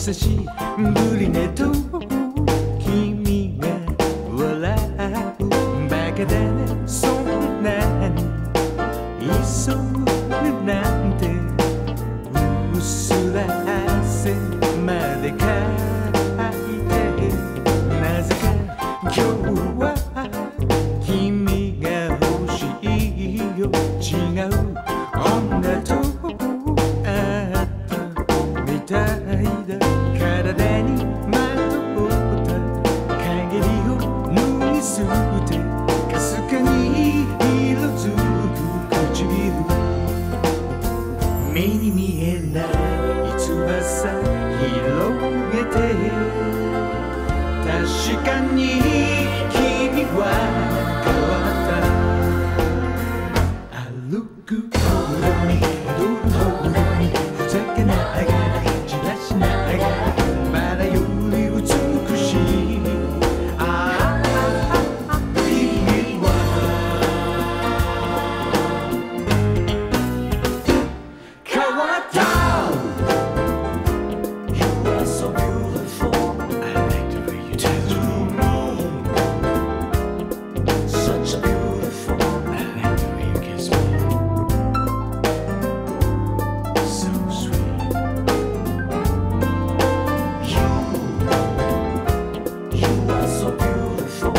久しぶりねと君が笑うバカだねそんなに急ぐなんてうっすら汗までかいてなぜか今日は君が欲しいよ違う女と会ったみたいだ体にまとった陰りを脱ぎ捨てかすかに色づく唇目に見えない翼広げて確かに君は変わった歩くほどに踊るほどにふざけながらじらしながらバラより美しいああ君は変わった You are so beautiful I like the way you touch me Such a beautiful I like the way you kiss me So sweet You are so beautiful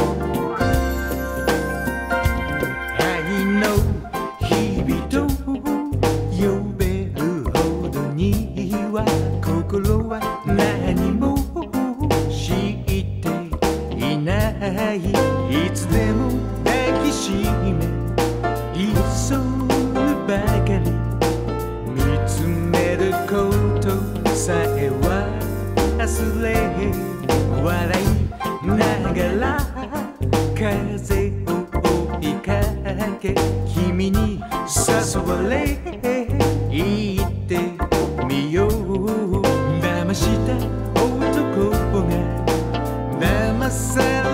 愛の日々と呼べるほどには心は何も知っていないいつでも抱きしめ急ぐばかり見つめることさえ忘れ笑いながら風を追いかけ君に誘われ行ってみよう騙した男が騙され